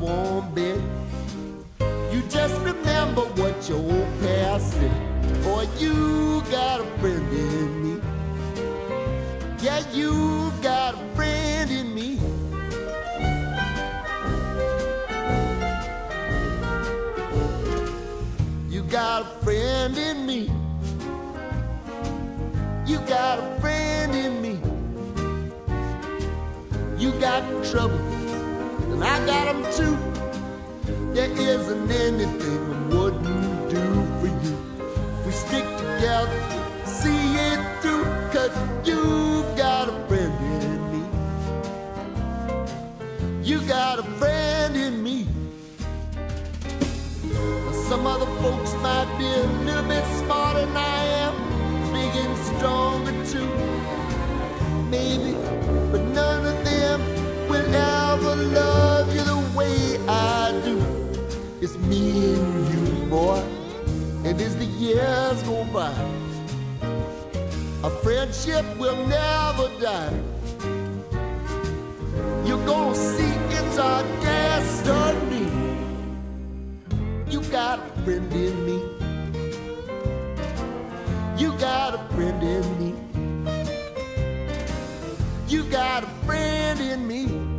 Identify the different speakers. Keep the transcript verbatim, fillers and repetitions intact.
Speaker 1: warm bed. You just remember what your old past said. Boy, you got a friend in me. Yeah, you got a friend in me. You got a friend in me. You got a friend in me. You got trouble, and I got them too. There isn't anything I wouldn't do for you. If we stick together, see it through, 'cause you got a friend in me. You got a friend in me. Now, some other folks might be a little bit smarter than I am, big and stronger too, maybe, but none of them will ever love you the way I do. It's me and you, boy, and as the years go by, our friendship will never die. You're gonna see it's our destiny. You got a friend in me. You got a friend in me. You got a friend in me.